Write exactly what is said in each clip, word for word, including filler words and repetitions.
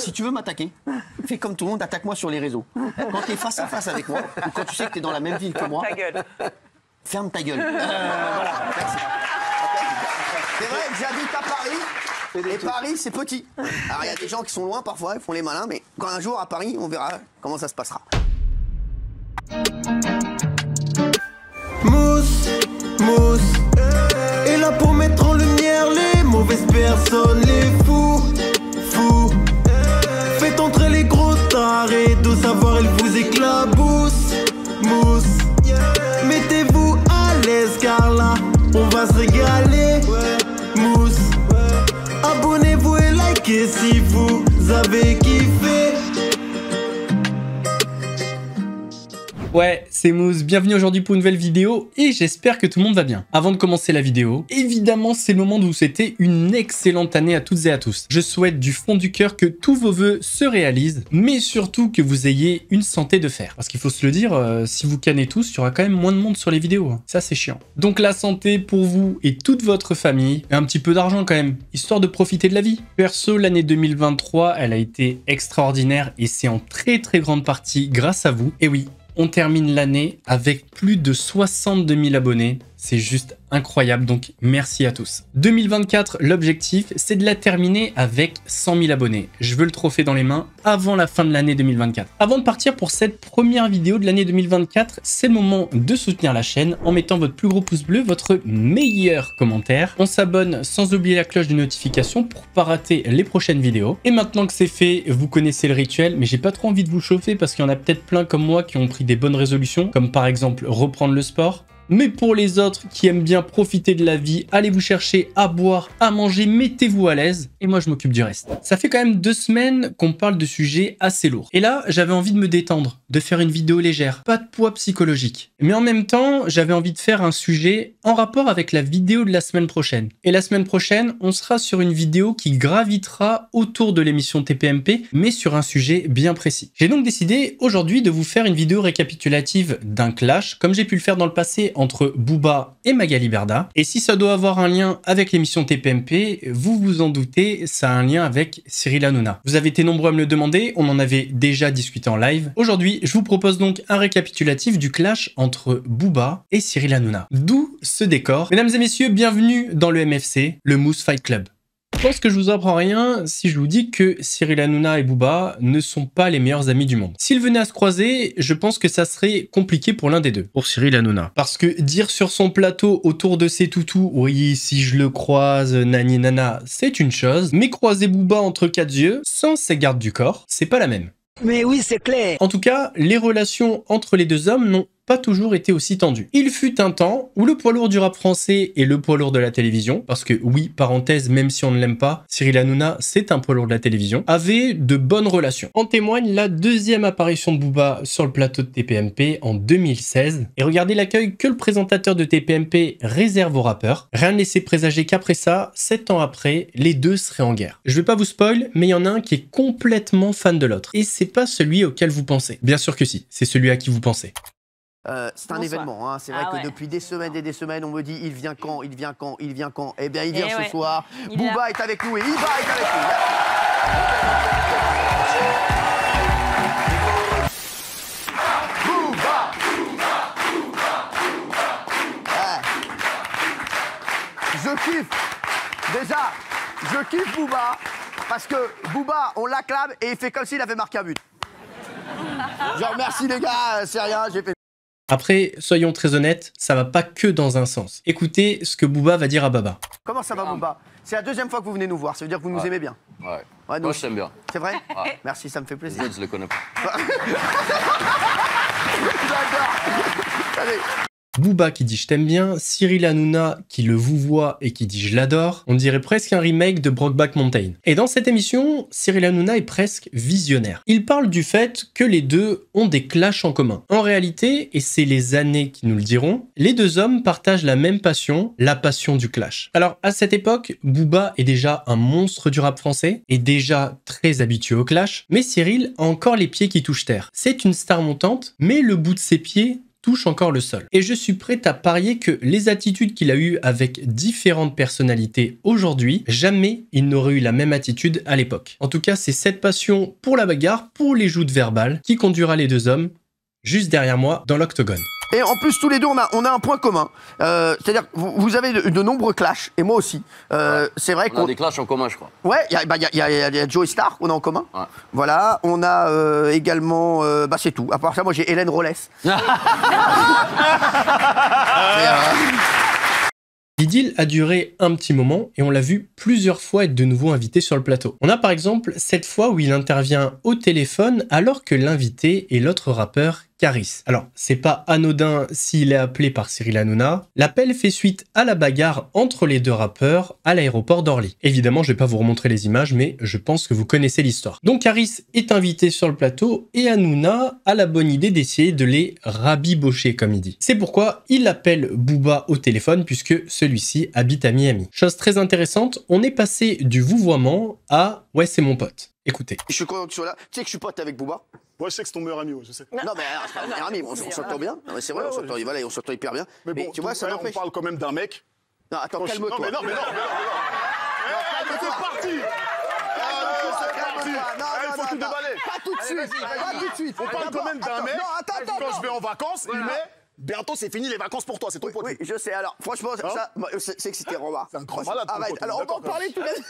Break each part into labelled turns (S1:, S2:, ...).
S1: Si tu veux m'attaquer, fais comme tout le monde, attaque-moi sur les réseaux. Quand t'es face à face avec moi, ou quand tu sais que t'es dans la même ville que moi,
S2: Ta gueule.
S1: ferme ta gueule. Euh, voilà, merci. C'est vrai que j'habite à Paris, et Paris, c'est petit. Alors, il y a des gens qui sont loin parfois, ils font les malins, mais quand un jour à Paris, on verra comment ça se passera.
S3: Mousse, mousse, est là pour mettre en lumière les mauvaises personnes, les fous, fous. Faites entrer les gros tarés, de savoir elle vous éclabousse, mousse. Mettez-vous à l'aise car là, on va se régaler, mousse. Abonnez-vous et likez si vous avez kiffé.
S4: Ouais, c'est Mousse, bienvenue aujourd'hui pour une nouvelle vidéo et j'espère que tout le monde va bien. Avant de commencer la vidéo, évidemment c'est le moment de vous souhaiter une excellente année à toutes et à tous. Je souhaite du fond du cœur que tous vos vœux se réalisent, mais surtout que vous ayez une santé de fer. Parce qu'il faut se le dire, euh, si vous cannez tous, il y aura quand même moins de monde sur les vidéos. Hein. Ça c'est chiant. Donc la santé pour vous et toute votre famille, et un petit peu d'argent quand même, histoire de profiter de la vie. Perso, l'année deux mille vingt-trois, elle a été extraordinaire et c'est en très très grande partie grâce à vous. Et oui, on termine l'année avec plus de soixante-deux mille abonnés. C'est juste incroyable, donc merci à tous. deux mille vingt-quatre, l'objectif, c'est de la terminer avec cent mille abonnés. Je veux le trophée dans les mains avant la fin de l'année deux mille vingt-quatre. Avant de partir pour cette première vidéo de l'année deux mille vingt-quatre, c'est le moment de soutenir la chaîne en mettant votre plus gros pouce bleu, votre meilleur commentaire. On s'abonne sans oublier la cloche de notification pour pas rater les prochaines vidéos. Et maintenant que c'est fait, vous connaissez le rituel, mais j'ai pas trop envie de vous chauffer parce qu'il y en a peut-être plein comme moi qui ont pris des bonnes résolutions, comme par exemple reprendre le sport. Mais pour les autres qui aiment bien profiter de la vie, allez vous chercher à boire, à manger, mettez-vous à l'aise et moi je m'occupe du reste. Ça fait quand même deux semaines qu'on parle de sujets assez lourds. Et là, j'avais envie de me détendre, de faire une vidéo légère, pas de poids psychologique. Mais en même temps, j'avais envie de faire un sujet en rapport avec la vidéo de la semaine prochaine. Et la semaine prochaine, on sera sur une vidéo qui gravitera autour de l'émission T P M P, mais sur un sujet bien précis. J'ai donc décidé aujourd'hui de vous faire une vidéo récapitulative d'un clash, comme j'ai pu le faire dans le passé entre Booba et Magali Berda. Et si ça doit avoir un lien avec l'émission T P M P, vous vous en doutez, ça a un lien avec Cyril Hanouna. Vous avez été nombreux à me le demander, on en avait déjà discuté en live. Aujourd'hui, je vous propose donc un récapitulatif du clash entre Booba et Cyril Hanouna. D'où ce décor. Mesdames et messieurs, bienvenue dans le M F C, le Mousse Fight Club. Je pense que je vous apprends rien si je vous dis que Cyril Hanouna et Booba ne sont pas les meilleurs amis du monde. S'ils venaient à se croiser, je pense que ça serait compliqué pour l'un des deux. Pour Cyril Hanouna. Parce que dire sur son plateau autour de ses toutous, oui, si je le croise, nani nana, c'est une chose. Mais croiser Booba entre quatre yeux, sans ses gardes du corps, c'est pas la même.
S2: Mais oui, c'est clair.
S4: En tout cas, les relations entre les deux hommes n'ont pas toujours été aussi tendu. Il fut un temps où le poids lourd du rap français et le poids lourd de la télévision, parce que oui, parenthèse, même si on ne l'aime pas, Cyril Hanouna, c'est un poids lourd de la télévision, avaient de bonnes relations. En témoigne la deuxième apparition de Booba sur le plateau de T P M P en deux mille seize. Et regardez l'accueil que le présentateur de T P M P réserve aux rappeurs. Rien ne laissait présager qu'après ça, sept ans après, les deux seraient en guerre. Je vais pas vous spoil, mais il y en a un qui est complètement fan de l'autre. Et c'est pas celui auquel vous pensez. Bien sûr que si, c'est celui à qui vous pensez.
S1: Euh, c'est un
S2: Bonsoir.
S1: événement, hein. C'est vrai
S2: Ah
S1: que
S2: ouais.
S1: depuis des semaines et des semaines, on me dit il vient quand, il vient quand, il vient quand. Eh bien, il vient
S2: Eh
S1: ce
S2: ouais.
S1: soir.
S2: Il est
S1: Booba
S2: là.
S1: est avec nous et Iba est avec nous. Booba, Ouais. Je kiffe. Déjà, je kiffe Booba parce que Booba, on l'acclame et il fait comme s'il avait marqué un but. Genre merci les gars, c'est rien, j'ai fait.
S4: Après, soyons très honnêtes, ça va pas que dans un sens. Écoutez ce que Booba va dire à Baba.
S1: Comment ça va Booba? C'est la deuxième fois que vous venez nous voir, ça veut dire que vous nous
S5: Ouais.
S1: aimez bien.
S5: Ouais.
S1: Ouais, nous
S5: Moi,
S1: aussi.
S5: je t'aime bien.
S1: C'est vrai?
S5: Ouais.
S1: Merci, ça me fait
S5: Les
S1: plaisir.
S5: autres, je les connais pas.
S1: J'adore. Allez.
S4: Booba qui dit je t'aime bien, Cyril Hanouna qui le vous voit et qui dit je l'adore, on dirait presque un remake de Brokeback Mountain. Et dans cette émission, Cyril Hanouna est presque visionnaire. Il parle du fait que les deux ont des clashs en commun. En réalité, et c'est les années qui nous le diront, les deux hommes partagent la même passion, la passion du clash. Alors à cette époque, Booba est déjà un monstre du rap français, et déjà très habitué au clash, mais Cyril a encore les pieds qui touchent terre. C'est une star montante, mais le bout de ses pieds touche encore le sol. Et je suis prêt à parier que les attitudes qu'il a eues avec différentes personnalités aujourd'hui, jamais il n'aurait eu la même attitude à l'époque. En tout cas, c'est cette passion pour la bagarre, pour les joutes verbales, qui conduira les deux hommes juste derrière moi dans l'octogone.
S1: Et en plus, tous les deux, on a, on a un point commun. Euh, C'est-à-dire que vous, vous avez de, de nombreux clashs, et moi aussi. Euh, ouais. C'est vrai qu'on
S2: a des clashs en commun, je crois.
S1: Ouais, il y a, bah, y, a, y, a, y a Joey Star qu'on a en commun. Ouais. Voilà, on a euh, également... Euh, bah c'est tout. À part ça, moi j'ai Hélène Rollès. Mais, euh...
S4: L'idylle a duré un petit moment et on l'a vu plusieurs fois être de nouveau invité sur le plateau. On a par exemple cette fois où il intervient au téléphone alors que l'invité est l'autre rappeur Caris. Alors, c'est pas anodin s'il est appelé par Cyril Hanouna. L'appel fait suite à la bagarre entre les deux rappeurs à l'aéroport d'Orly. Évidemment, je vais pas vous remontrer les images, mais je pense que vous connaissez l'histoire. Donc Caris est invité sur le plateau et Hanouna a la bonne idée d'essayer de les rabibocher, comme il dit. C'est pourquoi il appelle Booba au téléphone puisque celui-ci habite à Miami. Chose très intéressante, on est passé du vouvoiement à « ouais, c'est mon pote ». Écoutez.
S1: Je suis content que tu sois là. Tu sais que je suis pote avec Booba.
S5: Moi, je sais que c'est ton meilleur ami, ouais, je sais.
S1: Non, mais c'est pas mon meilleur ami, on, on s'entend bien. C'est vrai, on s'entend voilà, on s'entend hyper bien.
S5: Mais, bon, mais tu vois, ça
S1: n'empêche.
S5: On parle quand même d'un mec.
S1: Non, attends, calme-toi.
S5: Non, mais non, mais non, mais non, mais non. Mais c'est parti.
S1: Non, il faut tout déballer. Pas tout de suite, pas tout de suite.
S5: On parle quand même d'un mec. Quand je vais en vacances, il met... Bientôt, c'est fini les vacances pour toi, c'est ton
S1: oui,
S5: pote.
S1: Oui, je sais. Alors, franchement, hein ça, c'est que c'était Romain.
S5: C'est un grand malade.
S1: Arrête. Alors, on va en parler tout de suite.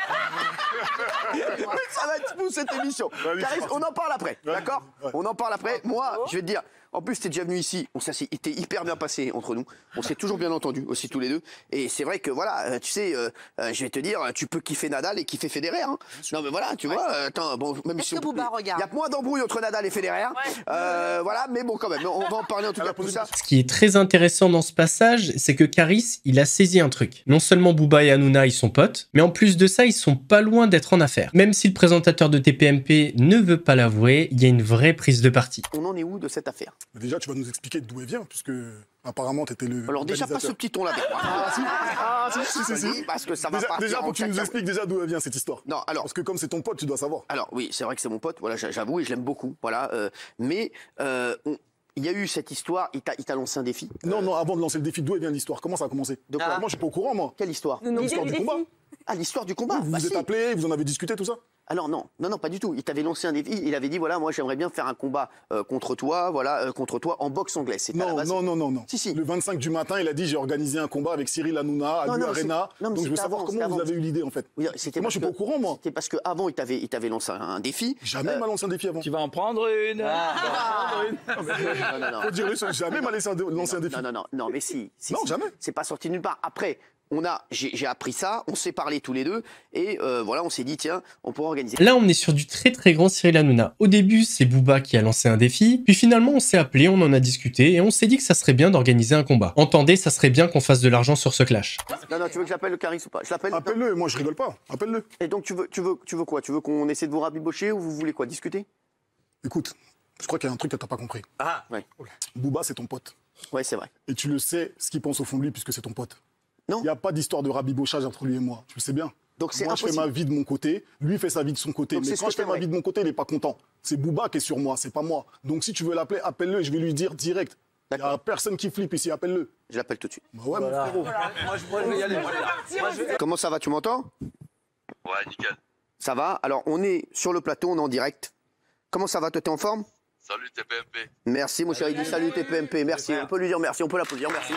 S1: Ça va être fou cette émission. Caris, on en parle après, d'accord? On en parle après. Moi, je vais te dire. En plus, t'es déjà venu ici, on s'est été hyper bien passé entre nous. On s'est toujours bien entendu aussi tous les deux. Et c'est vrai que voilà, tu sais, euh, euh, je vais te dire, tu peux kiffer Nadal et kiffer Federer. Hein. Non mais voilà, tu ouais. vois. Euh, attends, bon, même si
S6: on... il y a
S1: moins d'embrouilles entre Nadal et Federer. Ouais. Euh, voilà, mais bon quand même, on va en parler en tout cas pour ça.
S4: Ce qui est très intéressant dans ce passage, c'est que Caris, il a saisi un truc. Non seulement Booba et Hanouna, ils sont potes, mais en plus de ça, ils sont pas loin d'être en affaire. Même si le présentateur de T P M P ne veut pas l'avouer, il y a une vraie prise de parti.
S1: On en est où de cette affaire?
S5: Déjà, tu vas nous expliquer d'où elle vient, puisque apparemment, tu étais le.
S1: Alors, déjà, pas ce petit ton-là.
S5: Ah, si, ah, si, si, si, si.
S1: Parce que ça va
S5: déjà,
S1: partir
S5: déjà,
S1: en
S5: faut que tu nous expliques déjà d'où elle vient cette histoire.
S1: Non, alors.
S5: Parce que comme c'est ton pote, tu dois savoir.
S1: Alors, oui, c'est vrai que c'est mon pote, voilà, j'avoue, et je l'aime beaucoup, voilà. Euh, mais, euh, on... il y a eu cette histoire, il t'a lancé un défi.
S5: Non, euh... non, avant de lancer le défi, d'où elle vient l'histoire? Comment ça a commencé?
S1: De quoi?
S5: Ah. Moi, je suis pas au courant, moi.
S1: Quelle histoire?
S5: L'histoire du combat.
S1: Ah, l'histoire du combat.
S5: Vous
S1: bah,
S5: vous êtes
S1: si.
S5: appelés, vous en avez discuté, tout ça?
S1: Alors non, non, non, pas du tout. Il t'avait lancé un défi. Il avait dit voilà, moi j'aimerais bien faire un combat euh, contre toi, voilà, euh, contre toi en boxe anglaise.
S5: Non, non, non, non, non.
S1: Si, si.
S5: Le vingt-cinq du matin, il a dit j'ai organisé un combat avec Cyril Hanouna à l'Arena. Donc je veux savoir
S1: avant,
S5: comment vous
S1: avant.
S5: avez eu l'idée en fait.
S1: Oui,
S5: moi je suis pas au courant moi.
S1: C'était parce qu'avant il t'avait, il t'avait lancé un défi.
S5: Jamais euh... il m'a lancé un défi avant.
S2: Tu vas en prendre une. Ah,
S5: ah, non, non, non. Faut dire les choses. Jamais il m'a lancé un défi.
S1: Non, non, non, non, mais si. si
S5: non,
S1: si.
S5: jamais.
S1: C'est pas sorti nulle part. Après. On a, j'ai appris ça, on s'est parlé tous les deux, et euh, voilà, on s'est dit, tiens, on pourra organiser.
S4: Là, on est sur du très très grand Cyril Hanouna. Au début, c'est Booba qui a lancé un défi, puis finalement, on s'est appelé, on en a discuté, et on s'est dit que ça serait bien d'organiser un combat. Entendez, ça serait bien qu'on fasse de l'argent sur ce clash.
S1: Non, non, tu veux que j'appelle le Caris ou pas? Je l'appelle.
S5: Appelle-le, moi je rigole pas, appelle-le.
S1: Et donc, tu veux, tu veux, tu veux quoi? Tu veux qu'on essaie de vous rabibocher ou vous voulez quoi? Discuter?
S5: Écoute, je crois qu'il y a un truc que t'as pas compris.
S1: Ah, ouais.
S5: Booba, c'est ton pote.
S1: Ouais, c'est vrai.
S5: Et tu le sais, ce qu'il pense au fond de lui, puisque c'est ton pote.
S1: Non.
S5: Il n'y a pas d'histoire de rabibochage entre lui et moi, tu le sais bien.
S1: Donc c'est
S5: moi,
S1: impossible.
S5: je fais ma vie de mon côté, lui fait sa vie de son côté. Donc mais quand je fais ma vie de mon côté, il n'est pas content. C'est Booba qui est sur moi, c'est pas moi. Donc si tu veux l'appeler, appelle-le et je vais lui dire direct. Il n'y a personne qui flippe ici, appelle-le.
S1: Je l'appelle tout de suite.
S5: Bah ouais, voilà. Mon frérot.
S2: Voilà. Moi, je, moi, je vais y aller. Moi, je vais...
S1: Comment ça va, tu m'entends?
S7: Ouais, nickel.
S1: Ça va? Alors, on est sur le plateau, on est en direct. Comment ça va, toi, t'es en forme?
S7: Salut T P M P.
S1: Merci, mon chéri, dit salut T P M P, merci. On peut lui dire merci, on peut l'applaudir, merci.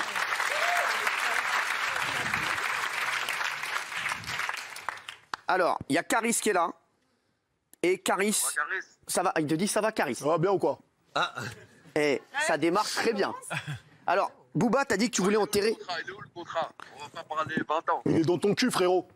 S1: Alors, il y a Caris qui est là. Et Caris,
S7: Ça va, Caris
S1: ça va, il te dit ça va, Caris?
S5: Ça va bien ou quoi?
S7: Ah.
S1: Et ça démarre très bien. Alors, Booba, t'as dit que tu voulais enterrer...
S7: Le contrat, il est où le contrat? On va pas parler vingt ans.
S5: Il est dans ton cul, frérot.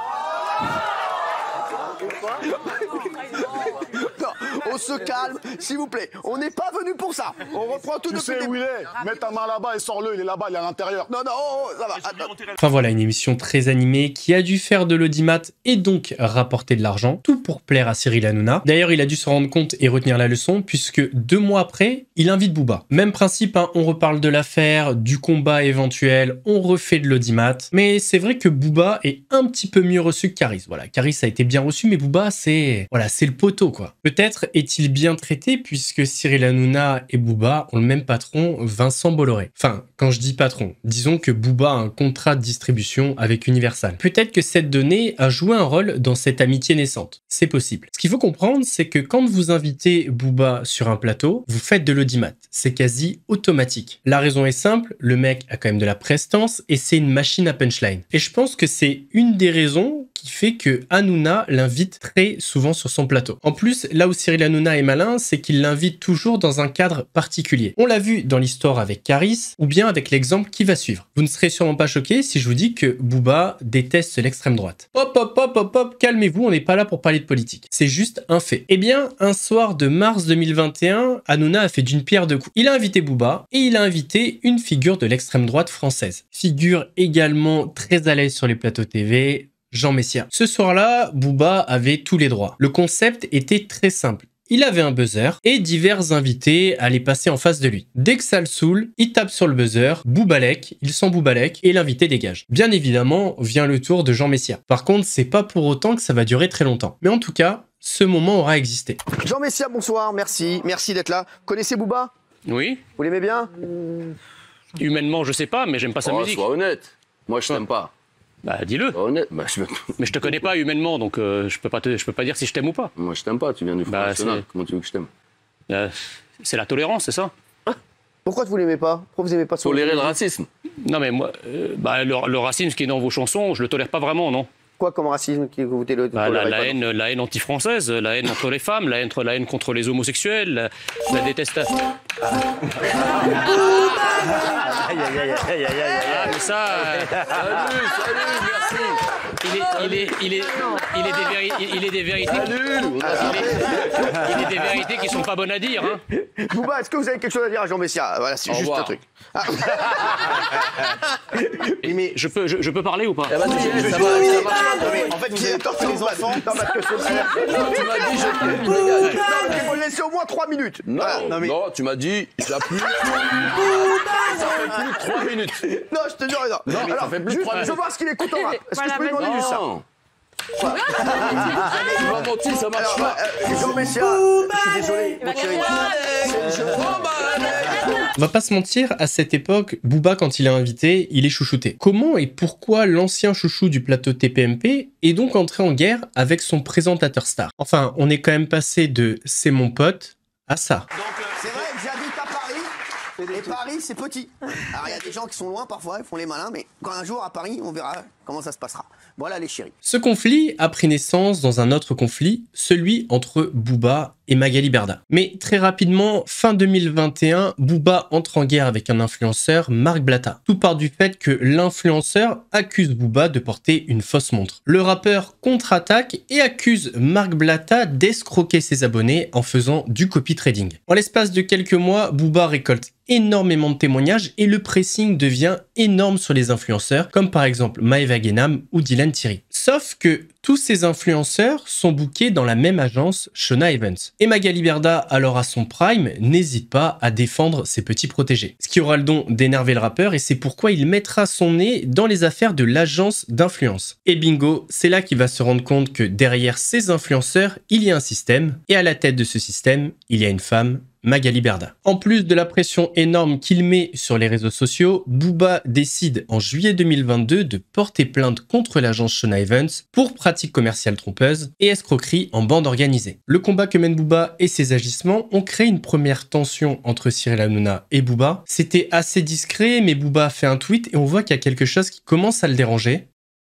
S1: Non, on se calme, s'il vous plaît. On n'est pas venu pour ça. On reprend tout
S5: tu
S1: depuis
S5: sais
S1: le
S5: où il est. Mets ta main là-bas et sors-le. Il est là-bas, il est à l'intérieur.
S1: Non, non, oh, oh, ça va. Attends.
S4: Enfin voilà, une émission très animée qui a dû faire de l'audimat et donc rapporter de l'argent, tout pour plaire à Cyril Hanouna. D'ailleurs, il a dû se rendre compte et retenir la leçon, puisque deux mois après, il invite Booba. Même principe, hein, on reparle de l'affaire, du combat éventuel, on refait de l'audimat. Mais c'est vrai que Booba est un petit peu mieux reçu que Caris. Voilà, Caris a été bien reçu, mais Booba, c'est voilà, c'est le poteau, quoi. Peut-être est est-il bien traité puisque Cyril Hanouna et Booba ont le même patron, Vincent Bolloré? Enfin, quand je dis patron, disons que Booba a un contrat de distribution avec Universal. Peut-être que cette donnée a joué un rôle dans cette amitié naissante. C'est possible. Ce qu'il faut comprendre, c'est que quand vous invitez Booba sur un plateau, vous faites de l'audimat. C'est quasi automatique. La raison est simple, le mec a quand même de la prestance et c'est une machine à punchline. Et je pense que c'est une des raisons qui fait que Hanouna l'invite très souvent sur son plateau. En plus, là où Cyril Hanouna est malin, c'est qu'il l'invite toujours dans un cadre particulier. On l'a vu dans l'histoire avec Caris, ou bien avec l'exemple qui va suivre. Vous ne serez sûrement pas choqués si je vous dis que Booba déteste l'extrême droite. Hop hop hop hop hop, calmez-vous, on n'est pas là pour parler de politique. C'est juste un fait. Eh bien, un soir de mars deux mille vingt et un, Hanouna a fait d'une pierre deux coups. Il a invité Booba et il a invité une figure de l'extrême droite française. Figure également très à l'aise sur les plateaux T V, Jean Messia. Ce soir-là, Booba avait tous les droits. Le concept était très simple. Il avait un buzzer et divers invités allaient passer en face de lui. Dès que ça le saoule, il tape sur le buzzer, Boubalek, il sent Boubalek et l'invité dégage. Bien évidemment, vient le tour de Jean Messia. Par contre, c'est pas pour autant que ça va durer très longtemps. Mais en tout cas, ce moment aura existé.
S1: Jean Messia, bonsoir, merci. Merci d'être là. Connaissez Booba?
S6: Oui.
S1: Vous l'aimez bien?
S6: Humainement, je sais pas, mais j'aime pas sa
S2: Oh,
S6: musique.
S2: sois honnête. Moi, je t'aime pas.
S6: Bah, dis-le.
S2: Sois honnête. Bah, je...
S6: Mais je te connais pas humainement, donc euh, je peux pas te, je peux pas dire si je t'aime ou pas.
S2: Moi, je t'aime pas. Tu viens du Front
S6: Bah,
S2: National.
S6: c'est-
S2: Comment tu veux que je t'aime?
S6: Euh, c'est la tolérance, c'est ça?
S1: Pourquoi vous l'aimez pas? Pourquoi vous aimez pas son
S2: Tolérer le racisme.
S6: Non, mais moi, euh, bah, le, le racisme qui est dans vos chansons, je le tolère pas vraiment, non?
S1: Quoi comme racisme que vous tolérez
S6: Bah, la,
S1: pas?
S6: la haine, la haine anti-française, la haine entre les femmes, la haine, la haine contre les homosexuels, la, la détestation.
S1: Aïe, aïe, aïe, aïe, aïe, aïe, aïe.
S6: Ah, mais ça. euh,
S2: Salut, salut, merci.
S6: Il est, il est, il est, il est des vérités, il est des vérités.
S2: Salut. On a-
S6: Il est, il est des vérités qui sont pas bonnes à dire, hein.
S1: Booba, est-ce que vous avez quelque chose à dire à Jean Messia? Voilà, c'est
S2: Au
S1: juste
S2: revoir.
S1: un truc. Ah.
S6: Oui, mais je peux, je, je peux parler ou pas?
S2: Eh, vas-y, ça va, ça marche.
S1: Non, mais en fait, vous avez torturé les enfants. Non, parce que c'est...
S2: Non, tu m'as dit, je t'aime. Dégage.
S1: Il faut laisser au moins trois minutes.
S2: Non,
S1: Voilà. Non, mais...
S2: non, tu m'as dit, ça plus. Ça fait plus de trois minutes.
S1: non, je te jure, non.
S2: Non, mais
S1: Alors,
S2: ça fait plus de
S1: juste,
S2: trois
S1: je veux
S2: minutes.
S1: voir ce qu'il écoute en rap. Est-ce que je peux lui demander juste ça?
S2: Non. Tu m'as menti, ça marche
S1: Alors,
S2: pas.
S1: euh, Jean Messia, je suis désolé, mon chéri.
S4: On va pas se mentir, à cette époque, Booba, quand il est invité, il est chouchouté. Comment et pourquoi l'ancien chouchou du plateau T P M P est donc entré en guerre avec son présentateur star? Enfin, on est quand même passé de « c'est mon pote » à ça.
S1: C'est vrai que j'habite à Paris, et Paris, c'est petit. Alors, il y a des gens qui sont loin parfois, ils font les malins, mais quand un jour à Paris, on verra comment ça se passera. Voilà les chéris.
S4: Ce conflit a pris naissance dans un autre conflit, celui entre Booba et Magali Berda. Mais très rapidement, fin deux mille vingt et un, Booba entre en guerre avec un influenceur, Marc Blatta. Tout part du fait que l'influenceur accuse Booba de porter une fausse montre. Le rappeur contre-attaque et accuse Marc Blatta d'escroquer ses abonnés en faisant du copy trading. En l'espace de quelques mois, Booba récolte énormément de témoignages et le pressing devient énorme sur les influenceurs, comme par exemple Maeva Guénam ou Dylan Thierry. Sauf que tous ces influenceurs sont bookés dans la même agence, Shona Evans. Et Magali Berda, alors à son prime, n'hésite pas à défendre ses petits protégés. Ce qui aura le don d'énerver le rappeur et c'est pourquoi il mettra son nez dans les affaires de l'agence d'influence. Et bingo, c'est là qu'il va se rendre compte que derrière ces influenceurs, il y a un système et à la tête de ce système, il y a une femme, Magali Berda. En plus de la pression énorme qu'il met sur les réseaux sociaux, Booba décide en juillet deux mille vingt-deux de porter plainte contre l'agence Shona Evans pour pratiques commerciales trompeuses et escroquerie en bande organisée. Le combat que mène Booba et ses agissements ont créé une première tension entre Cyril Hanouna et Booba. C'était assez discret, mais Booba a fait un tweet et on voit qu'il y a quelque chose qui commence à le déranger.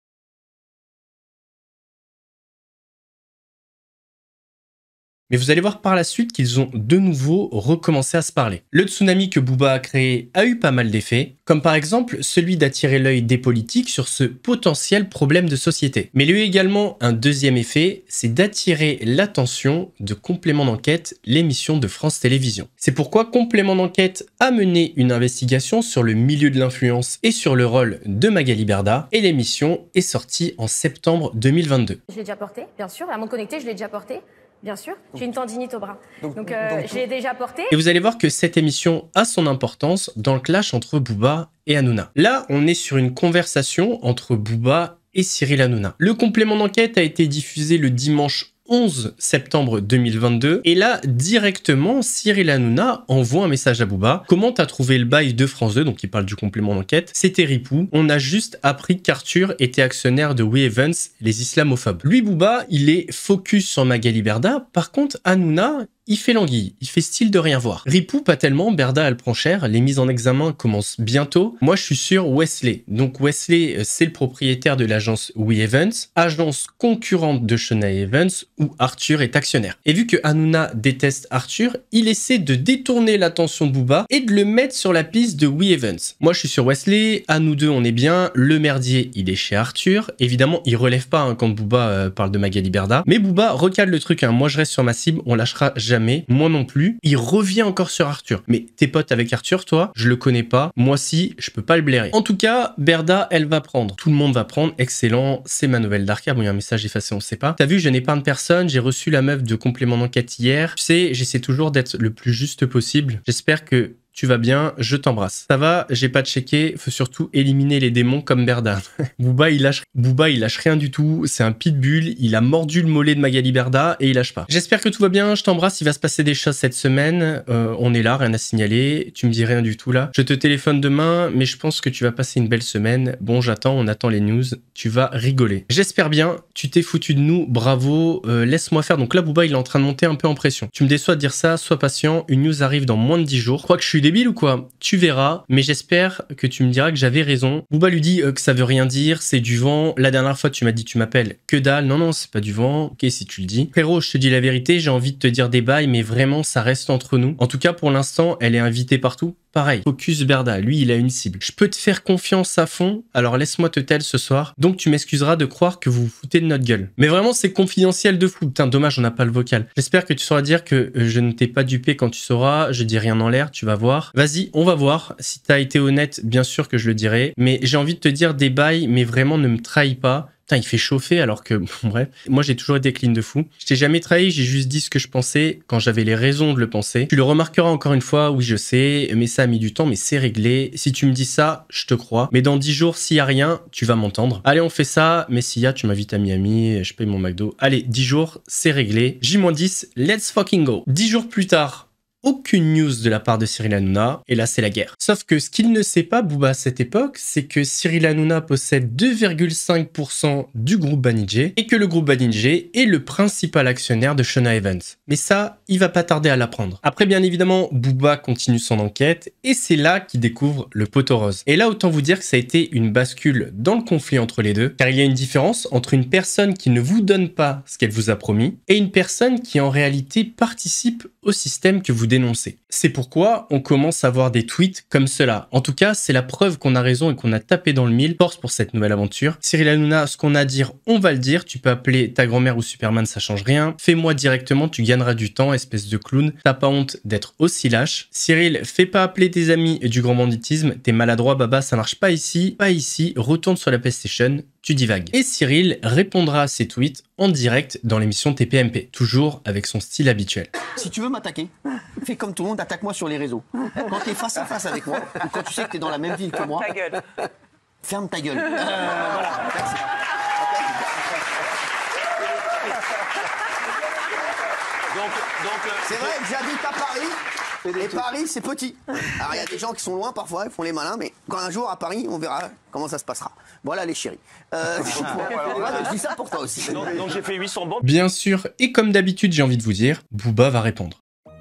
S4: Mais vous allez voir par la suite qu'ils ont de nouveau recommencé à se parler. Le tsunami que Booba a créé a eu pas mal d'effets, comme par exemple celui d'attirer l'œil des politiques sur ce potentiel problème de société. Mais il y a eu également un deuxième effet, c'est d'attirer l'attention de Complément d'enquête, l'émission de France Télévisions. C'est pourquoi Complément d'enquête a mené une investigation sur le milieu de l'influence et sur le rôle de Magali Berda, et l'émission est sortie en septembre deux mille vingt-deux.
S8: Je l'ai déjà porté, bien sûr. À mon connecté, je l'ai déjà porté. Bien sûr, j'ai une tendinite au bras. Donc, donc euh, je l'ai déjà porté.
S4: Et vous allez voir que cette émission a son importance dans le clash entre Booba et Hanouna. Là, on est sur une conversation entre Booba et Cyril Hanouna. Le complément d'enquête a été diffusé le dimanche onze septembre deux mille vingt-deux. Et là, directement, Cyril Hanouna envoie un message à Booba. Comment t'as trouvé le bail de France deux? Donc il parle du complément d'enquête. C'était ripou. On a juste appris qu'Arthur était actionnaire de We Evans, les islamophobes. Lui, Booba, il est focus sur Magali Berda. Par contre, Hanouna, il fait l'anguille, il fait style de rien voir. Ripou, pas tellement, Berda, elle prend cher, les mises en examen commencent bientôt. Moi, je suis sur Wesley. Donc Wesley, c'est le propriétaire de l'agence We Evans, agence concurrente de Shona Evans, où Arthur est actionnaire. Et vu que Hanouna déteste Arthur, il essaie de détourner l'attention de Booba et de le mettre sur la piste de We Evans. Moi, je suis sur Wesley, à nous deux, on est bien. Le merdier, il est chez Arthur. Évidemment, il relève pas hein, quand Booba euh, parle de Magali Berda. Mais Booba recale le truc, hein. Moi, je reste sur ma cible, on lâchera jamais. Jamais, moi non plus. Il revient encore sur Arthur. Mais t'es pote avec Arthur, toi? Je le connais pas. Moi si, je peux pas le blairer. En tout cas, Berda, elle va prendre. Tout le monde va prendre. Excellent. C'est ma nouvelle d'Arca. Bon, il y a un message effacé, on sait pas. T'as vu, je n'épargne personne. J'ai reçu la meuf de complément d'enquête hier. Tu sais, j'essaie toujours d'être le plus juste possible. J'espère que tu vas bien, je t'embrasse. Ça va, j'ai pas checké, faut surtout éliminer les démons comme Berda. Booba, il lâche, Booba, il lâche rien du tout, c'est un pitbull, il a mordu le mollet de Magali Berda et il lâche pas. J'espère que tout va bien, je t'embrasse, il va se passer des choses cette semaine, euh, on est là, rien à signaler, tu me dis rien du tout là. Je te téléphone demain, mais je pense que tu vas passer une belle semaine. Bon, j'attends, on attend les news, tu vas rigoler. J'espère bien, tu t'es foutu de nous, bravo, euh, laisse-moi faire. Donc là, Booba, il est en train de monter un peu en pression. Tu me déçois de dire ça, sois patient, une news arrive dans moins de dix jours. Je crois que je suis débile ou quoi? Tu verras, mais j'espère que tu me diras que j'avais raison. Booba lui dit euh, que ça veut rien dire, c'est du vent. La dernière fois, tu m'as dit tu m'appelles, que dalle. Non, non, c'est pas du vent. Ok, si tu le dis. Frérot, je te dis la vérité, j'ai envie de te dire des bails, mais vraiment, ça reste entre nous. En tout cas, pour l'instant, elle est invitée partout. Pareil, focus Berda, lui il a une cible. Je peux te faire confiance à fond, alors laisse-moi te tel ce soir. Donc tu m'excuseras de croire que vous vous foutez de notre gueule. Mais vraiment c'est confidentiel de fou. Putain, dommage on n'a pas le vocal. J'espère que tu sauras dire que je ne t'ai pas dupé quand tu sauras. Je dis rien en l'air, tu vas voir. Vas-y, on va voir. Si t'as été honnête, bien sûr que je le dirai. Mais j'ai envie de te dire des bails, mais vraiment ne me trahis pas. Putain, il fait chauffer alors que, bon, bref, moi j'ai toujours été clean de fou. Je t'ai jamais trahi, j'ai juste dit ce que je pensais quand j'avais les raisons de le penser. Tu le remarqueras encore une fois, oui je sais, mais ça a mis du temps, mais c'est réglé. Si tu me dis ça, je te crois. Mais dans dix jours, s'il y a rien, tu vas m'entendre. Allez, on fait ça, mais s'il y a, tu m'invites à Miami, je paye mon McDo. Allez, dix jours, c'est réglé. J moins dix, let's fucking go. dix jours plus tard, aucune news de la part de Cyril Hanouna, et là c'est la guerre. Sauf que ce qu'il ne sait pas, Booba, à cette époque, c'est que Cyril Hanouna possède deux virgule cinq pour cent du groupe Banijé, et que le groupe Banijé est le principal actionnaire de Shona Evans. Mais ça, il va pas tarder à l'apprendre. Après, bien évidemment, Booba continue son enquête, et c'est là qu'il découvre le poteau rose. Et là, autant vous dire que ça a été une bascule dans le conflit entre les deux, car il y a une différence entre une personne qui ne vous donne pas ce qu'elle vous a promis, et une personne qui en réalité participe au système que vous dénoncez. C'est pourquoi on commence à voir des tweets comme cela. En tout cas, c'est la preuve qu'on a raison et qu'on a tapé dans le mille. Force pour cette nouvelle aventure. Cyril Hanouna, ce qu'on a à dire, on va le dire. Tu peux appeler ta grand-mère ou Superman, ça change rien. Fais-moi directement, tu gagneras du temps, espèce de clown. T'as pas honte d'être aussi lâche. Cyril, fais pas appeler tes amis du grand banditisme. T'es maladroit, baba, ça marche pas ici. Pas ici. Retourne sur la PlayStation. Tu divagues. Et Cyril répondra à ces tweets en direct dans l'émission T P M P, toujours avec son style habituel.
S1: Si tu veux m'attaquer, fais comme tout le monde, attaque-moi sur les réseaux. Quand t'es face à face avec moi, ou quand tu sais que t'es dans la même ville que moi,
S9: ta gueule.
S1: Ferme ta gueule. Euh, voilà. Merci.
S7: Donc, donc, euh,
S1: C'est vrai que j'habite à Paris. Et Paris, c'est petit. Alors, il y a des gens qui sont loin parfois, ils font les malins, mais quand un jour à Paris, on verra comment ça se passera. Voilà les chéris. Euh, voilà, je dis ça pour toi aussi.
S7: donc, donc j'ai fait huit cents bandes.
S4: Bien sûr, et comme d'habitude, j'ai envie de vous dire, Booba va répondre.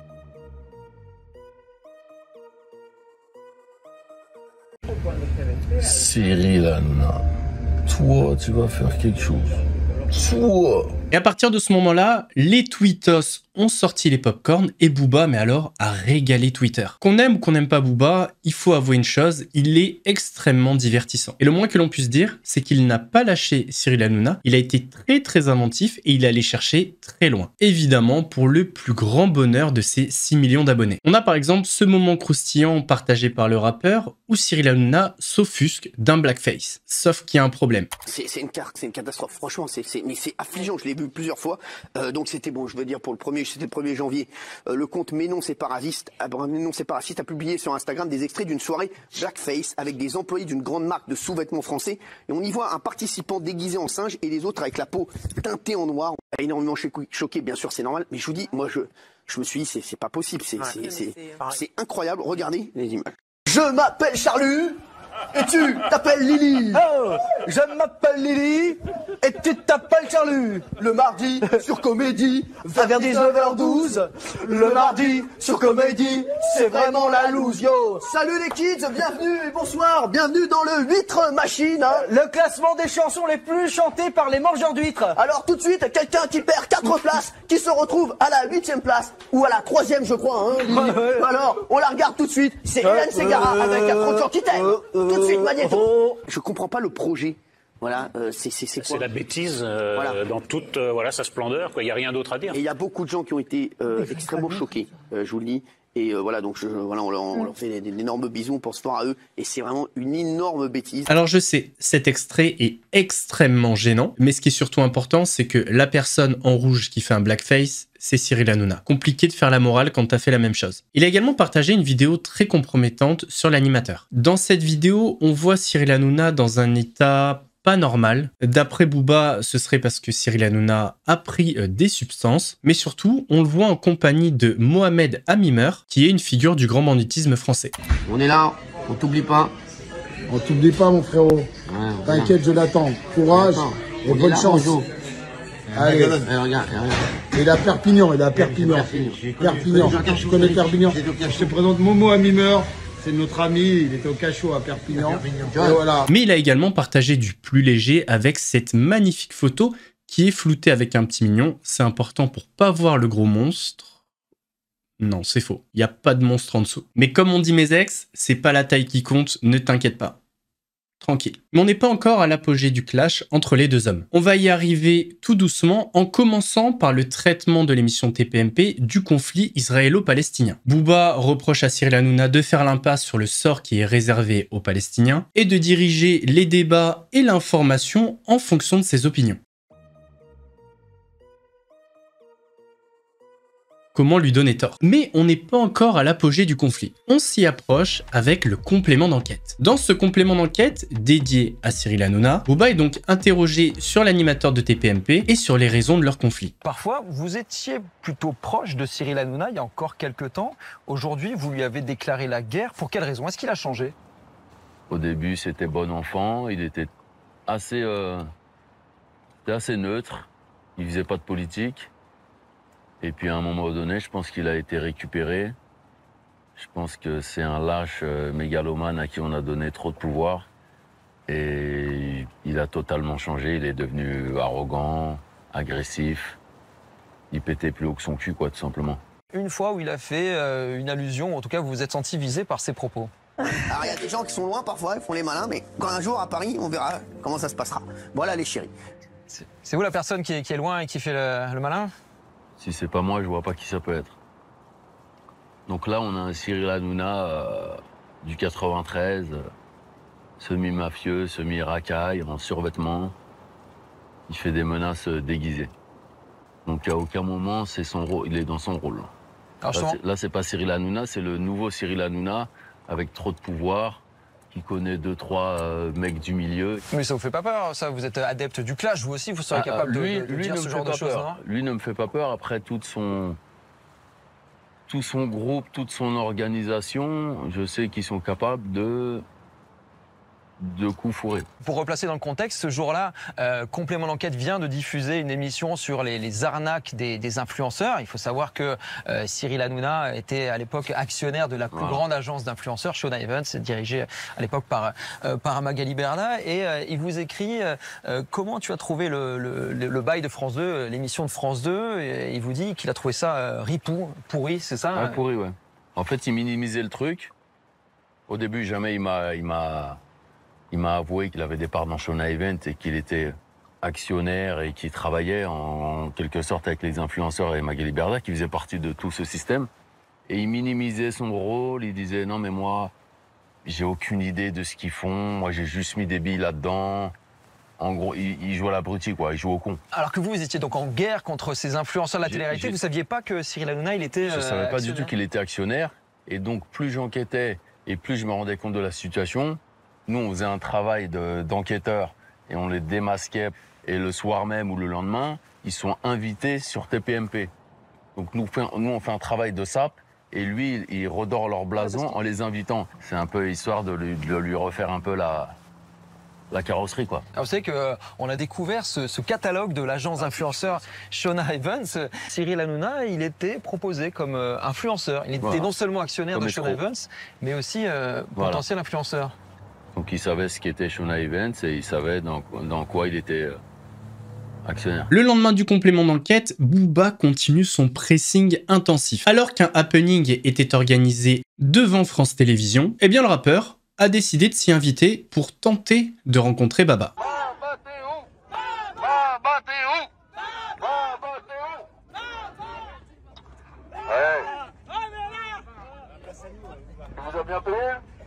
S2: Cyril Hanouna, toi, tu vas faire quelque chose. Toi.
S4: Et à partir de ce moment-là, les tweetos ont sorti les popcorn et Booba, mais alors, a régalé Twitter. Qu'on aime ou qu'on n'aime pas Booba, il faut avouer une chose, il est extrêmement divertissant. Et le moins que l'on puisse dire, c'est qu'il n'a pas lâché Cyril Hanouna, il a été très très inventif et il est allé chercher très loin. Évidemment, pour le plus grand bonheur de ses six millions d'abonnés. On a par exemple ce moment croustillant partagé par le rappeur où Cyril Hanouna s'offusque d'un blackface. Sauf qu'il y a un problème.
S1: C'est une carte, c'est une catastrophe. Franchement, c'est mais c'est affligeant. Je l'ai l'ai vu plusieurs fois. Euh, donc c'était bon, je veux dire pour le premier, c'était le premier janvier. Euh, le compte Mais non c'est pas raciste, Mais non c'est pas raciste a publié sur Instagram des extraits d'une soirée blackface avec des employés d'une grande marque de sous-vêtements français. Et on y voit un participant déguisé en singe et les autres avec la peau teintée en noir. On a énormément choqué, bien sûr, c'est normal. Mais je vous dis, moi je, je me suis dit, c'est pas possible, c'est ouais, c'est incroyable. Regardez les images. Je m'appelle Charlu. Et tu t'appelles Lily. Oh, je m'appelle Lily. Et tu t'appelles Charlu. Le mardi sur Comédie, vers dix-neuf heures douze. Le mardi sur Comédie, c'est vraiment la loose, yo. Salut les kids, bienvenue et bonsoir. Bienvenue dans le huître machine, hein. Le classement des chansons les plus chantées par les mangeurs d'huîtres. Alors tout de suite, quelqu'un qui perd quatre places, qui se retrouve à la huitième place. Ou à la troisième, je crois, hein, Lily. Alors, on la regarde tout de suite. C'est Hélène Ségara avec un front qui t'aime. Tout de suite, Magnéto. Je comprends pas le projet. Voilà, euh, c'est c'est c'est
S7: C'est la bêtise euh, voilà. dans toute euh, voilà sa splendeur. Quoi, il y a rien d'autre à dire.
S1: Et il y a beaucoup de gens qui ont été euh, extrêmement choqués. Euh, je vous le dis. Et euh, voilà, donc je, voilà, on leur, on leur fait d'énormes bisous, on pense fort à eux. Et c'est vraiment une énorme bêtise.
S4: Alors je sais, cet extrait est extrêmement gênant. Mais ce qui est surtout important, c'est que la personne en rouge qui fait un blackface, c'est Cyril Hanouna. Compliqué de faire la morale quand t'as fait la même chose. Il a également partagé une vidéo très compromettante sur l'animateur. Dans cette vidéo, on voit Cyril Hanouna dans un état pas normal. D'après Booba, ce serait parce que Cyril Hanouna a pris euh, des substances, mais surtout, on le voit en compagnie de Mohamed Hamimer, qui est une figure du grand banditisme français.
S1: On est là, on t'oublie pas.
S9: On t'oublie pas, mon frérot. Ouais, t'inquiète, je l'attends. Courage et bonne là, chance. Bonjour. Allez, eh, regarde, regarde. Il est à Perpignan, il est à Perpignan. Perpignan, Perpignan. Je connais Perpignan. Je te présente Momo Hamimer. C'est notre ami, il était au cachot à Perpignan. À Perpignan. Et voilà.
S4: Mais il a également partagé du plus léger avec cette magnifique photo qui est floutée avec un petit mignon. C'est important pour pas voir le gros monstre. Non, c'est faux. Il n'y a pas de monstre en dessous. Mais comme on dit mes ex, c'est pas la taille qui compte, ne t'inquiète pas. Tranquille. Mais on n'est pas encore à l'apogée du clash entre les deux hommes. On va y arriver tout doucement en commençant par le traitement de l'émission T P M P du conflit israélo-palestinien. Booba reproche à Cyril Hanouna de faire l'impasse sur le sort qui est réservé aux Palestiniens et de diriger les débats et l'information en fonction de ses opinions. Comment lui donner tort. Mais on n'est pas encore à l'apogée du conflit. On s'y approche avec le complément d'enquête. Dans ce complément d'enquête, dédié à Cyril Hanouna, Booba est donc interrogé sur l'animateur de T P M P et sur les raisons de leur conflit.
S10: Parfois, vous étiez plutôt proche de Cyril Hanouna il y a encore quelques temps. Aujourd'hui, vous lui avez déclaré la guerre. Pour quelle raison? Est-ce qu'il a changé?
S2: Au début, c'était bon enfant. Il était assez, euh, assez neutre. Il faisait pas de politique. Et puis à un moment donné, je pense qu'il a été récupéré. Je pense que c'est un lâche euh, mégalomane à qui on a donné trop de pouvoir. Et il a totalement changé. Il est devenu arrogant, agressif. Il pétait plus haut que son cul, quoi, tout simplement.
S10: Une fois où il a fait euh, une allusion, en tout cas vous vous êtes senti visé par ses propos.
S1: Alors il y a des gens qui sont loin parfois, ils font les malins, mais quand un jour à Paris, on verra comment ça se passera. Voilà les chéris.
S10: C'est vous la personne qui est, qui est loin et qui fait le, le malin?
S2: Si c'est pas moi, je vois pas qui ça peut être. Donc là, on a un Cyril Hanouna euh, du quatre-vingt-treize, euh, semi-mafieux, semi-racaille, en survêtement. Il fait des menaces euh, déguisées. Donc à aucun moment, c'est son rôle, il est dans son rôle. Alors, là, c'est pas Cyril Hanouna, c'est le nouveau Cyril Hanouna, avec trop de pouvoir, qui connaît deux, trois euh, mecs du milieu.
S10: Mais ça vous fait pas peur, ça? Vous êtes adepte du clash, vous aussi, vous serez ah, capable lui, de, de, de lui dire ce genre de choses, non?
S2: Lui ne me fait pas peur, après toute son... tout son groupe, toute son organisation, je sais qu'ils sont capables de... de coups fourrés.
S10: Pour replacer dans le contexte, ce jour-là, euh, Complément d'enquête vient de diffuser une émission sur les, les arnaques des, des influenceurs. Il faut savoir que euh, Cyril Hanouna était à l'époque actionnaire de la plus voilà. grande agence d'influenceurs, Shona Evans, dirigée à l'époque par, euh, par Magali Berda. Et euh, il vous écrit euh, comment tu as trouvé le, le, le, le bail de France deux, l'émission de France deux. Et il vous dit qu'il a trouvé ça euh, ripou, pourri, c'est ça?
S2: Ah, pourri, ouais. En fait, il minimisait le truc. Au début, jamais il m'a... il m'a... Il m'a avoué qu'il avait des parts dans Shona Event et qu'il était actionnaire et qu'il travaillait en, en quelque sorte avec les influenceurs et Magali Berda, qui faisait partie de tout ce système. Et il minimisait son rôle, il disait « Non, mais moi, j'ai aucune idée de ce qu'ils font, moi j'ai juste mis des billes là-dedans. En gros, il, il joue à l'abruti, quoi. Il joue au con.
S10: Alors que vous, vous étiez donc en guerre contre ces influenceurs de la télé-réalité. Vous ne saviez pas que Cyril Hanouna, il était
S2: Je ne savais
S10: euh,
S2: pas du tout qu'il était actionnaire. Et donc, plus j'enquêtais et plus je me rendais compte de la situation. Nous, on faisait un travail d'enquêteur et on les démasquait. Et le soir même ou le lendemain, ils sont invités sur T P M P. Donc, nous, nous on fait un travail de sape. Et lui, il redore leur blason en les invitant. C'est un peu histoire de lui, de lui refaire un peu la... la carrosserie, quoi.
S10: Alors, vous savez qu'on a découvert ce, ce catalogue de l'agence influenceur Shona Evans. Cyril Hanouna, il était proposé comme euh, influenceur. Il était voilà. non seulement actionnaire comme de Shona Evans, mais aussi euh, voilà. potentiel influenceur.
S2: Donc il savait ce qu'était Shona Evans et il savait dans, dans quoi il était euh, actionnaire.
S4: Le lendemain du complément d'enquête, Booba continue son pressing intensif. Alors qu'un happening était organisé devant France Télévisions, eh bien le rappeur a décidé de s'y inviter pour tenter de rencontrer Baba.
S11: Vous avez bien payé?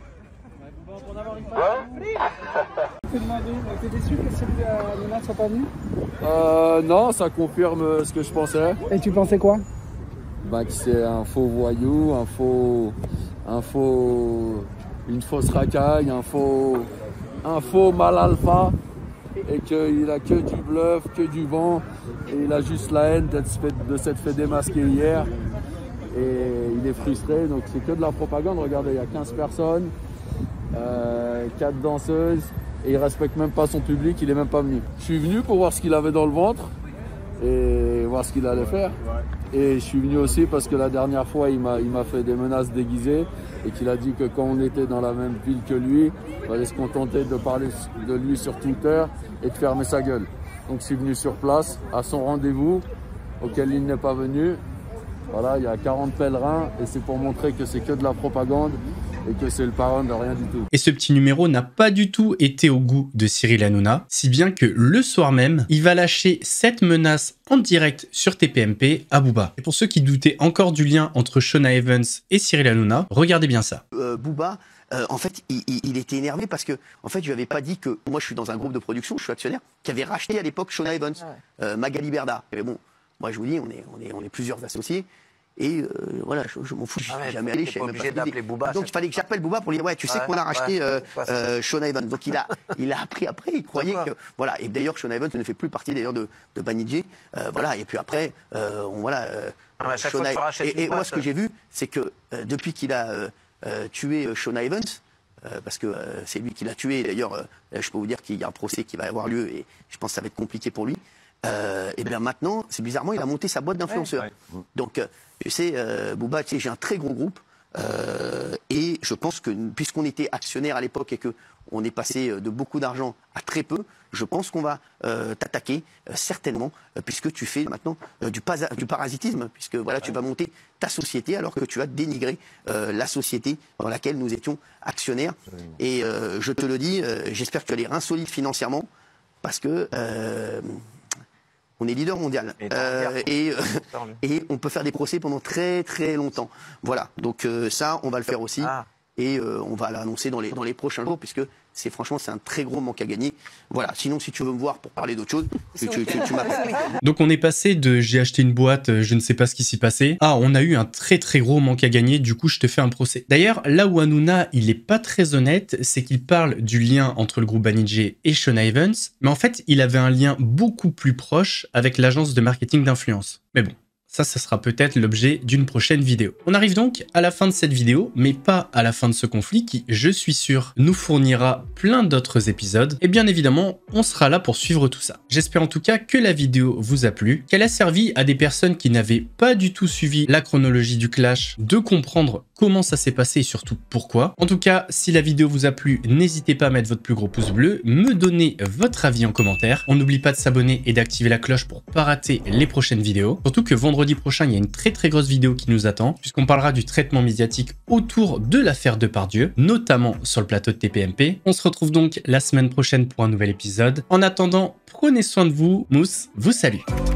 S12: T'es demandé, t'es déçu que Cyril Hanouna ne soit pas venu?
S13: Euh, non, ça confirme ce que je pensais.
S12: Et tu pensais quoi?
S13: Bah que c'est un faux voyou, un faux... un faux... une fausse racaille, un faux, un faux mal alpha, et qu'il a que du bluff, que du vent, et il a juste la haine de s'être fait démasquer hier, et il est frustré, donc c'est que de la propagande. Regardez, il y a quinze personnes, euh, quatre danseuses, et il respecte même pas son public, il est même pas venu. Je suis venu pour voir ce qu'il avait dans le ventre, et voir ce qu'il allait faire. Et je suis venu aussi parce que la dernière fois, il m'a fait des menaces déguisées et qu'il a dit que quand on était dans la même ville que lui, il fallait se contenter de parler de lui sur Twitter et de fermer sa gueule. Donc je suis venu sur place à son rendez-vous auquel il n'est pas venu. Voilà, il y a quarante pèlerins et c'est pour montrer que c'est que de la propagande et que c'est le parrain de rien du tout.
S4: Et ce petit numéro n'a pas du tout été au goût de Cyril Hanouna, si bien que le soir même, il va lâcher cette menace en direct sur T P M P à Booba. Et pour ceux qui doutaient encore du lien entre Shona Evans et Cyril Hanouna, regardez bien ça.
S1: Euh, Booba, euh, en fait, il, il, il était énervé parce que, en fait, je lui avais pas dit que moi je suis dans un groupe de production, je suis actionnaire, qui avait racheté à l'époque Shona Evans, ah ouais. euh, Magali Berda. Mais bon, moi je vous dis, on est, on est, on est plusieurs associés. Et euh, voilà, je, je m'en fous, je ah ouais, jamais allé, je savais même pas d'appeler Booba. Donc il fallait que j'appelle Booba pour lui dire ouais, tu sais ouais, qu'on a racheté ouais, euh, euh, Shona Evans. Donc il a, il a appris après, il croyait que voilà. Et d'ailleurs Shona Evans ne fait plus partie d'ailleurs de, de Banijé. Euh, voilà. Et puis après, euh, on voilà. Euh, ah, Shona, et, et moi ce que j'ai vu, c'est que euh, depuis qu'il a euh, euh, tué Shona Evans, euh, parce que euh, c'est lui qui l'a tué. D'ailleurs, euh, je peux vous dire qu'il y a un procès qui va avoir lieu et je pense que ça va être compliqué pour lui. Euh, et bien maintenant, c'est bizarrement, il a monté sa boîte d'influenceurs. Ouais, ouais. Donc, euh, tu sais, euh, Booba, tu sais, j'ai un très gros groupe. Euh, et je pense que, puisqu'on était actionnaire à l'époque et qu'on est passé de beaucoup d'argent à très peu, je pense qu'on va euh, t'attaquer, euh, certainement, euh, puisque tu fais maintenant euh, du, du parasitisme, puisque voilà, ouais. tu vas monter ta société alors que tu as dénigré euh, la société dans laquelle nous étions actionnaires. Ouais. Et euh, je te le dis, euh, j'espère que tu as les reins solides financièrement, parce que... Euh, on est leader mondial et, euh, et, euh, et on peut faire des procès pendant très très longtemps. Voilà, donc euh, ça, on va le faire aussi. Ah. Et euh, on va l'annoncer dans les, dans les prochains jours, puisque c'est franchement c'est un très gros manque à gagner. Voilà, sinon si tu veux me voir pour parler d'autre chose, tu, tu, tu, tu m'appelles.
S4: Donc on est passé de j'ai acheté une boîte, je ne sais pas ce qui s'y passait, à on a eu un très très gros manque à gagner, du coup je te fais un procès. D'ailleurs, là où Hanouna il est pas très honnête, c'est qu'il parle du lien entre le groupe Banijé et Shona Evans, mais en fait il avait un lien beaucoup plus proche avec l'agence de marketing d'influence. Mais bon. Ça, ça sera peut-être l'objet d'une prochaine vidéo. On arrive donc à la fin de cette vidéo, mais pas à la fin de ce conflit qui, je suis sûr, nous fournira plein d'autres épisodes. Et bien évidemment, on sera là pour suivre tout ça. J'espère en tout cas que la vidéo vous a plu, qu'elle a servi à des personnes qui n'avaient pas du tout suivi la chronologie du clash de comprendre comment ça s'est passé et surtout pourquoi. En tout cas, si la vidéo vous a plu, n'hésitez pas à mettre votre plus gros pouce bleu, me donner votre avis en commentaire. On n'oublie pas de s'abonner et d'activer la cloche pour pas rater les prochaines vidéos. Surtout que vendredi prochain, il y a une très très grosse vidéo qui nous attend, puisqu'on parlera du traitement médiatique autour de l'affaire Depardieu, notamment sur le plateau de T P M P. On se retrouve donc la semaine prochaine pour un nouvel épisode. En attendant, prenez soin de vous. Mousse vous salue.